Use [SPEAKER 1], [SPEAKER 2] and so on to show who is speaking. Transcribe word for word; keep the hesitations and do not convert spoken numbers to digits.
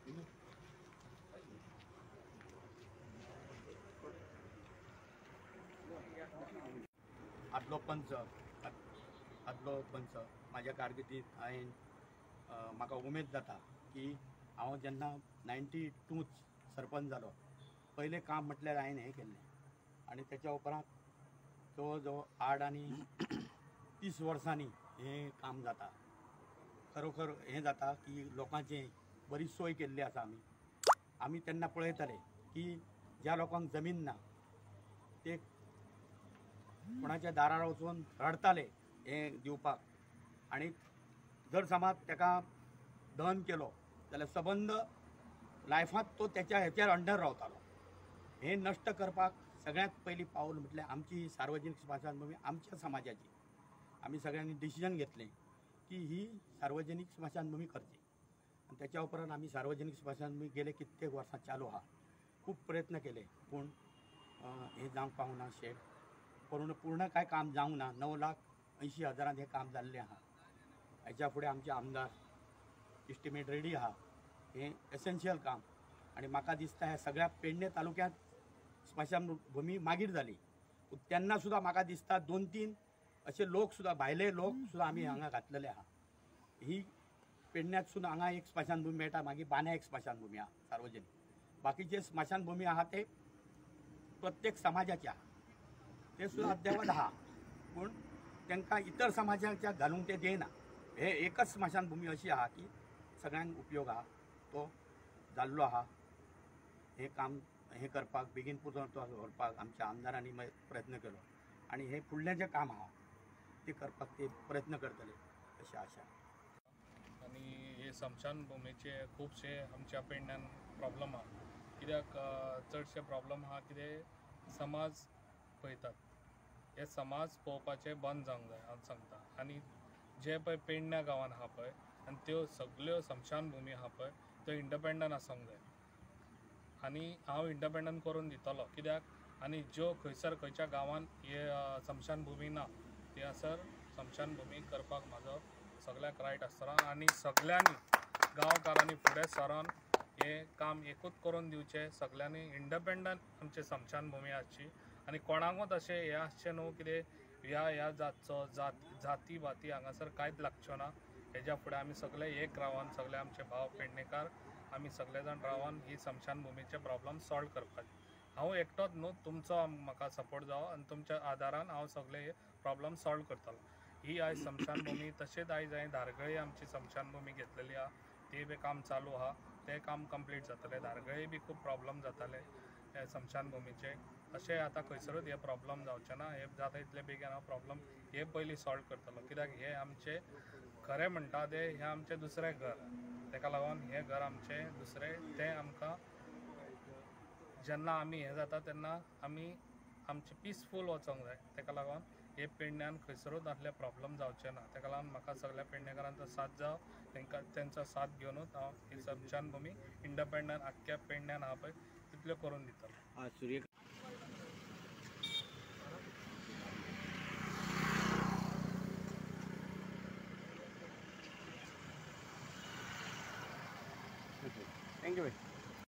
[SPEAKER 1] आदलो पंच आदलो पंच माझ्या कारकिर्दीत हांवें म्हाका उमेद जाता की हांव जेन्ना नायन्टी टूच सरपंच जालो पयलें काम म्हटल्यार हांवें हें केल्लें आनी तेच्या उपरांत जवळ जवळ आठ आनी तीस वर्सांनी हें काम जाता. खरोखर हें जाता की लोकांची बरी सोय केल्ली आसा. आमी आमी तेन्ना पळयताले की ज्या लोकांक जमीन ना ते कोणाच्या दारार वचून रडताले हें दिवपाक आनी जर समज ताका दहन केलो जाल्यार सबंद लायफांत तो त्याच्या हेचेर अंडर रावतालो. हें नश्ट करपाक सगळ्यांत पयलीं पावल म्हटल्यार आमची सार्वजनीक स्मशानभूमी आमच्या समाजाची. आमी सगळ्यांनी डिसिजन घेतलें की ही सार्वजनीक स्मशानभूमी करची आनी तेच्या उपरांत आमी सार्वजनीक स्मशानभूमी गेले कित्येक वर्सां चालू आहा. खूब प्रयत्न केले पूण हें जावंक पावना. शेड पूर्ण पूर्ण कांय काम जावंक ना. णव लाख अंयशीं हजारांत हें काम जाल्लें आहा. हेच्या फुडें आमचे आमदार इस्टिमेट रेडी आहा. हें एसेन्शियल काम आनी म्हाका दिसता ह्या सगळ्या पेडणे तालुक्यांत स्मशानभूमी मागीर जाली. तेन्ना सुद्दां म्हाका दिसता दोन तीन अशे लोक सुद्दां भायले लोक सुद्दां आमी हांगा घातलेले आहा. ही पेडण्यात सुद्दां हांगा एक स्मशानभूमी मेळटा. मागीर बांद्या एक स्मशानभूमी आहा सार्वजनीक. बाकीचे स्मशानभूमी आहा ते प्रत्येक समाजाचे आहा. ते सुद्दां अद्यावत आहा पूण तांकां इतर समाजाच्या घालूंक ते दिना. हे एकच स्मशानभूमी अशी आहा की सगळ्यांक उपयोग आहा. तो जाल्लो आहा. हे काम हे करपाक बेगीन पुरो तो व्हरपाक आमच्या आमदारांनी प्रयत्न केलो आनी हे फुडलें जें काम आहा ते करपाक ते प्रयत्न करतले अशी आशा.
[SPEAKER 2] आनी हे स्मशानभुमीचे खुबशे आमच्या पेडण्यान प्रॉब्लम आहा. कित्याक चडशे प्रॉब्लम आहा कितें समाज पळयतात. हे समाज पळोवपाचे बंद जावंक जाय हांव सांगता. आनी जे पळय पेडण्या गांवांत आहा पळय आनी त्यो सगळ्यो स्मशानभुमी आहा पळय त्यो इंडिपेंडंट आसूंक जाय. आनी हांव इंडिपेंडंट करून दितलो कित्याक आनी ज्यो खंयसर खंयच्या गांवांत हे स्मशानभुमी ना त्यासर स्मशानभुमी करपाक म्हाजो सगळ्याक रायट आसतलो. आनी सगळ्यांनी गांवकारांनी फुडें सरोन हे काम एकूच करून दिवचें. सगळ्यांनी इंडिपेंडंट आमची स्मशानभुमी आसची आनी कोणाकूच अशें हें आसचें न्हू कितें ह्या ह्या जातचो जात जाती भाती हांगासर कांयच लागच्यो ना. हेज्या फुडें आमी सगळे एक रावन सगळे आमचे भाव पेडणेकार आमी सगळे जाण रावन ही स्मशानभुमीचे प्रॉब्लम सॉल्व करपाचे. हांव एकटोच न्हू तुमचो म्हाका सपोर्ट जावो आनी तुमच्या आदारान हांव सगळे हे प्रॉब्लम सॉल्व करतलो. ही आयज स्मशानभुमी तशेंच आयज हांवें धारगळे आमची स्मशानभुमी घेतलेली आहा. ती बी काम चालू आहा. तें काम कंप्लीट जातलें. धारगळे बी खूब प्रॉब्लम जाताले हे स्मशानभुमीचे. अशें आतां खंयसरूच हे प्रॉब्लम जावचे ना. हे जाता इतले बेगीन हांव प्रॉब्लम हे पयलीं सॉल्व करतलो कित्याक हे आमचे खरें म्हणटा ते हें आमचें दुसरें घर. तेका लागून हें घर आमचें दुसरें तें आमकां जेन्ना आमी हें जाता तेन्ना आमी आमचें पिसफूल वचोंक जाय. तेका लागून हे पेडण्यान खंयसरूच असले प्रॉब्लम जावचे ना. तेका लागून म्हाका सगळ्या पेडणेकारांचो साथ जावो. तांकां तेंचो साथ घेवनूच हांव ही स्मशानभुमी इंडिपेंडंट आख्ख्या पेडण्यान आहा पळय तितल्यो करून दितलो.
[SPEAKER 1] सूर्य थँक्यू भाई.